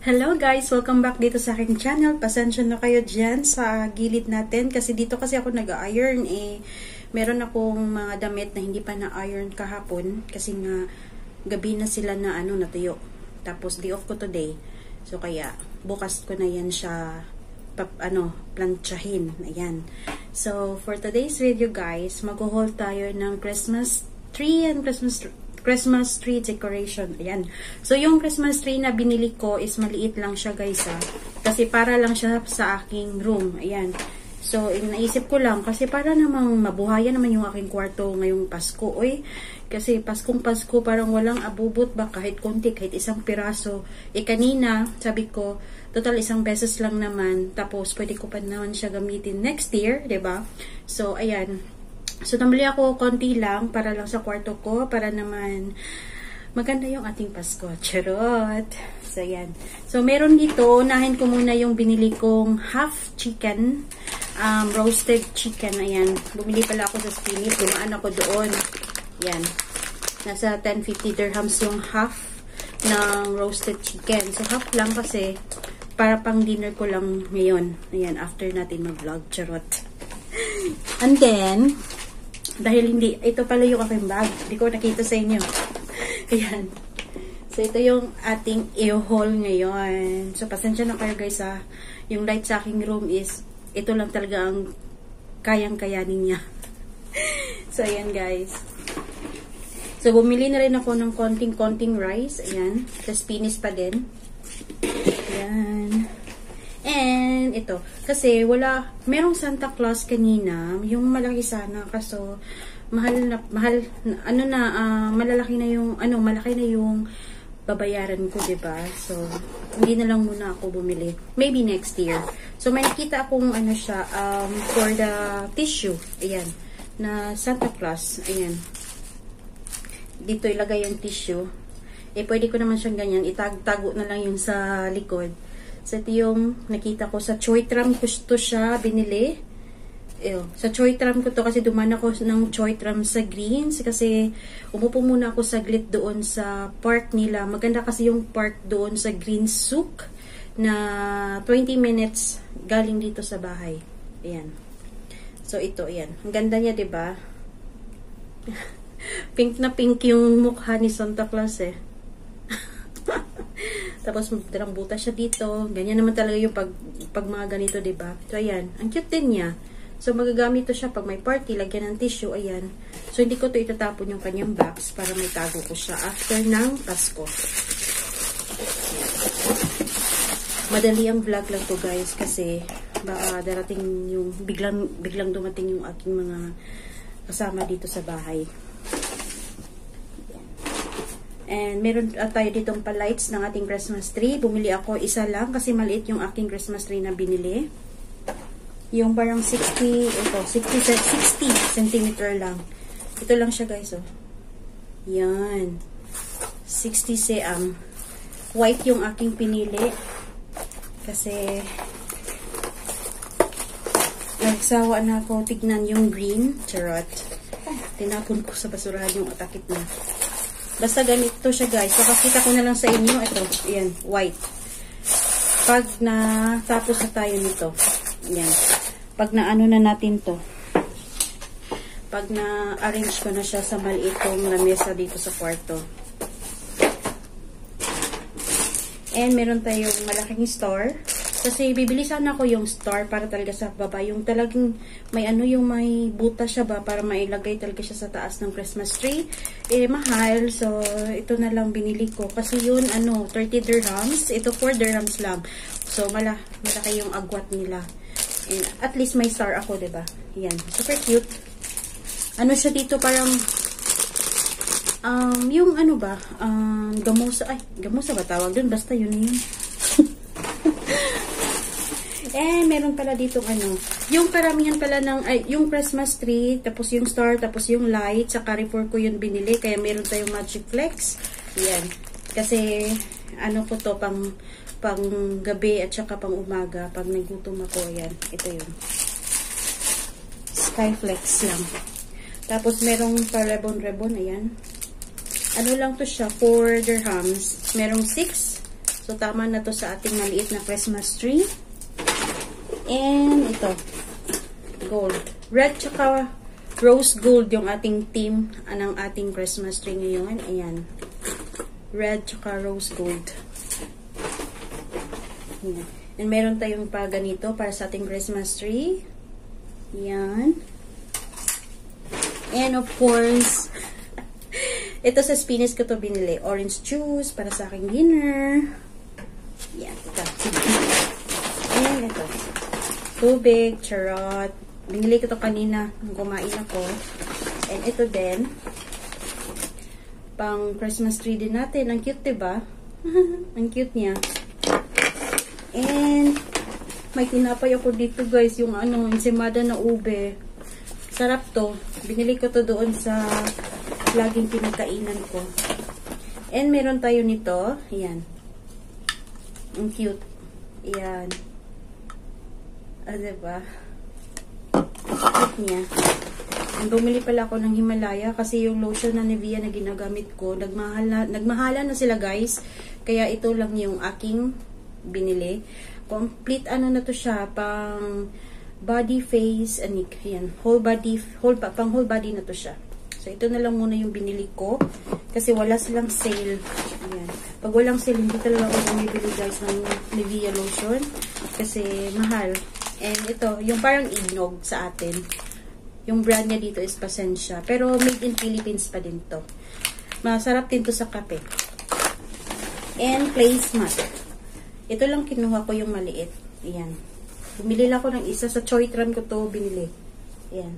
Hello guys! Welcome back dito sa aking channel. Pasensya na kayo dyan sa gilid natin. Kasi dito kasi ako nag-iron meron akong mga damit na hindi pa na-iron kahapon. Kasi nga gabi na sila na natuyo. Tapos day off ko today. So kaya bukas ko na yan siya plantsahin. Ayan. So for today's video guys, mag-haul tayo ng Christmas tree and Christmas tree decoration. Ayan. So, yung Christmas tree na binili ko is maliit lang siya guys kasi para lang siya sa aking room. Ayan. So, naisip ko lang kasi para namang mabuhayan naman yung aking kwarto ngayong Pasko. Kasi Paskong Pasko parang walang abubot ba kahit konti, kahit isang piraso. Kanina, sabi ko, total isang beses lang naman. Tapos, pwede ko pa naman siya gamitin next year, 'di ba? So, ayan. So, namali ako konti lang para lang sa kwarto ko para naman maganda yung ating Pasko. Charot! So, yan. So, meron dito, unahin ko muna yung binili kong half chicken, roasted chicken. Ayan. Bumili pala ako sa Spinach. Dumaan ako doon. Yan. Nasa 10-50 dirhams yung half ng roasted chicken. So, half lang kasi para pang dinner ko lang ngayon. Ayan, after natin mag-vlog. Charot! And then, dahil ito pala yung aking bag. Hindi ko nakita sa inyo. Ayan. So, ito yung ating i-haul ngayon. So, pasensya na kayo guys yung light sa aking room is, ito lang talaga ang kayang-kayanin niya. So, ayan guys. So, bumili na rin ako ng konting rice. Ayan. Tapos, Spinach pa din. Ayan. And, ito. Kasi, merong Santa Claus kanina. Yung malaki sana. Kaso, malaki na yung babayaran ko, diba? So, hindi na lang muna ako bumili. Maybe next year. So, may nakita akong, for the tissue. Ayan. Na Santa Claus. Ayan. Dito ilagay yung tissue. Pwede ko naman siyang ganyan. Itago na lang yung sa likod. So, ito yung nakita ko sa Choitram ko to siya binili. Sa Choitram ko to kasi duman ako ng Choitram sa Greens kasi umupo muna ako saglit doon sa park nila. Maganda kasi yung park doon sa Green Souk na 20 minutes galing dito sa bahay. Ayan. So, ito, ayan. Ang ganda niya, diba? Pink na pink yung mukha ni Santa Claus Tapos, dalang butas siya dito. Ganyan naman talaga yung pag mga ganito, diba? So, ayan. Ang cute din niya. So, magagamit to siya pag may party. Lagyan ng tissue. Ayan. So, hindi ko to itatapon yung kanyang box para may tago ko siya after ng Pasko. Madali ang vlog lang to guys kasi baka darating yung biglang dumating yung aking mga kasama dito sa bahay. And meron tayo ditong pa-lights ng ating Christmas tree. Bumili ako isa lang kasi maliit yung aking Christmas tree na binili. Yung parang 60 cm lang. Ito lang siya guys, Yan. 60 cm. White yung aking pinili. Kasi nagsawa na ako tignan yung green. Charot. Tinapon ko sa basurahan yung atakit na. Basta ganito siya guys. Papakita ko na lang sa inyo. Ito. Ayan. White. Pag natapos na tayo nito. Ayan. Pag naano na natin to. Pag na-arrange ko na siya sa maliitong lamesa dito sa kwarto. And meron tayong malaking star. Kasi bibili sana ako yung star para talaga sa baba. Yung talagang may butas siya ba para mailagay talaga siya sa taas ng Christmas tree. Mahal. So, ito na lang binili ko. Kasi yun, 30 dirhams. Ito 4 dirhams lang. So, malaki yung agwat nila. And at least may star ako, diba? Yan. Super cute. Siya dito parang yung gamusa. Ay, gamusa ba tawag dun? Basta yun na yun. Meron pala dito yung karamihan pala ng, yung Christmas tree, tapos yung star, tapos yung light, sa Carrefour ko yun binili, kaya meron tayong Magic Flex. Yan. Kasi, ko to, pang gabi at saka pang umaga, pag nagutom ako, yan. Ito yun. Skyflex lang. Tapos, merong pa rebon, ayan. Lang to siya, 4 dirhams. Merong 6. So, tama na to sa ating maliit na Christmas tree. And ito, gold. Red tsaka rose gold yung ating theme ng ating Christmas tree ngayon. Ayan. Red tsaka rose gold. Ayan. And meron tayong pa ganito para sa ating Christmas tree. Ayan. And of course, ito sa Spinis ko to binili. Orange juice para sa aking dinner. Yan. Ito. And ito. Tubig, charot. Binili ko to kanina nung kumain ako. And ito din. Pang Christmas tree din natin. Ang cute, diba? Ang cute niya. And may tinapay ako dito, guys. Yung ensimada na ube. Sarap to. Binili ko to doon sa laging pinagkainan ko. And meron tayo nito. Ayan. Ang cute. Ayan. Diba? Cute niya. Bumili pala ako ng Himalaya kasi yung lotion na Nivea na ginagamit ko, nagmahala na sila, guys. Kaya ito lang yung aking binili. Complete na to siya, pang body, face, anik. Ayan. Pang whole body na to siya. So, ito na lang muna yung binili ko. Kasi wala silang sale. Ayan. Pag walang sale, hindi talaga ako bumibili, guys, ng Nivea lotion. Kasi mahal. And ito, yung parang ignog sa atin. Yung brand niya dito is Pasensya. Pero made in Philippines pa din to. Masarap din to sa kape. And placemat. Ito lang kinuha ko yung maliit. Ayan. Bumili lang ako ng isa. Sa Choitran ko to binili. Ayan.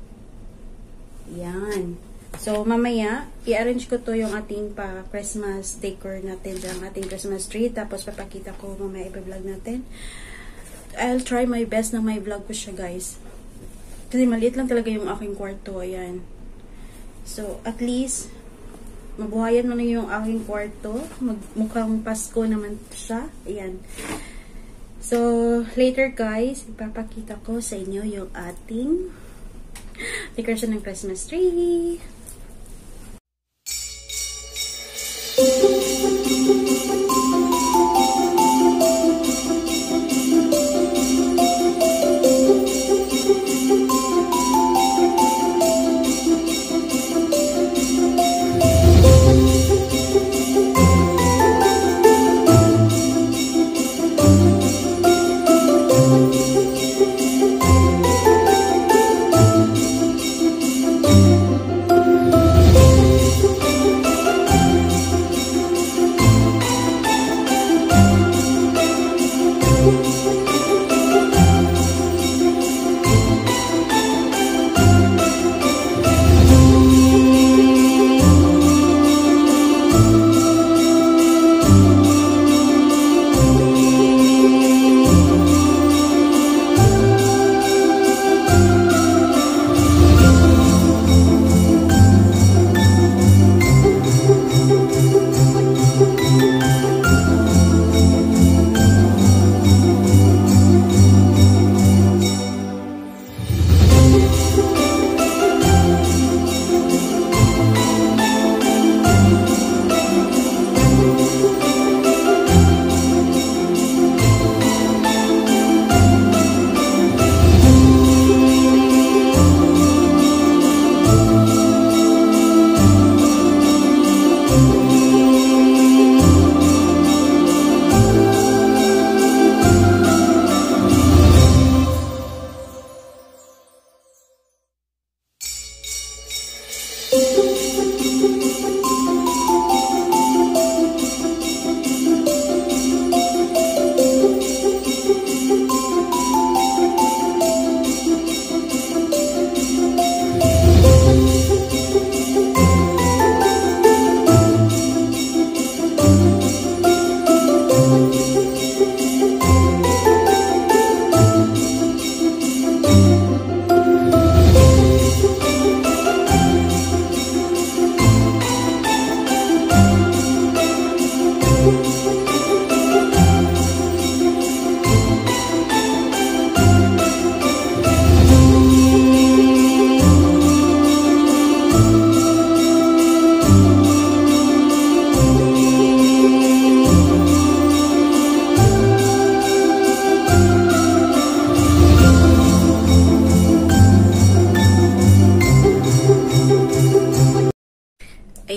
Yan. So, mamaya, i-arrange ko to yung ating pa-Christmas decor natin, ang ating Christmas tree. Tapos, papakita ko mamaya i-vlog natin. I'll try my best na may vlog ko siya, guys. Kasi maliit lang talaga yung aking kwarto. Ayan. So, at least, mabuhayan mo na yung aking kwarto. Mukhang Pasko naman siya. Ayan. So, later, guys, ipapakita ko sa inyo yung ating decoration ng Christmas tree.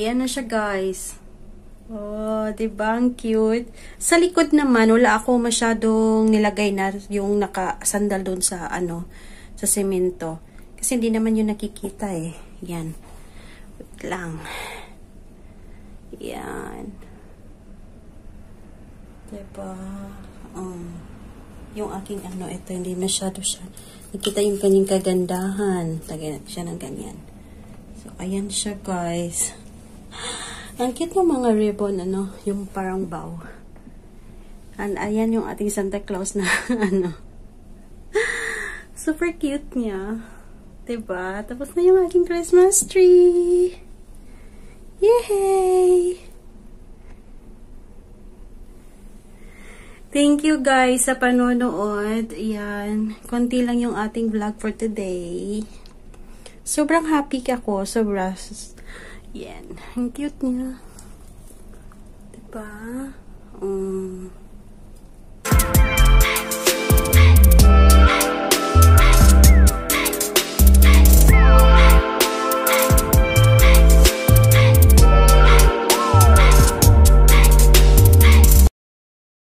Ayan na siya, guys. Oh, diba? Ang cute. Sa likod naman, wala ako masyadong nilagay na yung nakasandal doon sa, sa semento. Kasi hindi naman yung nakikita eh. Yan. Wait lang. Yan. Diba? Yung aking ito, hindi masyado siya. Nakita yung kanyang kagandahan. Lagay natin siya ng ganyan. So, ayan siya, guys. Ang cute ng mga ribbon, yung parang bow. And ayan yung ating Santa Claus na, super cute niya. Diba? Tapos na yung aking Christmas tree. Yay! Thank you guys sa panonood. Ayan. Konti lang yung ating vlog for today. Sobrang happy ako. Sobrang yan. Ang cute niya. Diba?